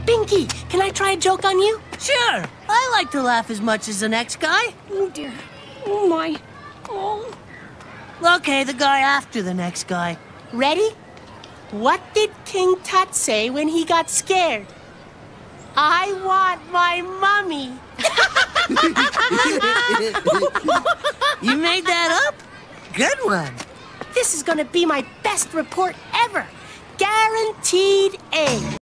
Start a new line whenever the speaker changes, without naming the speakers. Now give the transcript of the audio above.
Binky, can I try a joke on you?
Sure. I like to laugh as much as the next guy.
Oh, dear. Oh, my. Oh.
Okay, the guy after the next guy.
Ready? What did King Tut say when he got scared? I want my mummy.
You made that up? Good one.
This is gonna be my best report ever. Guaranteed A.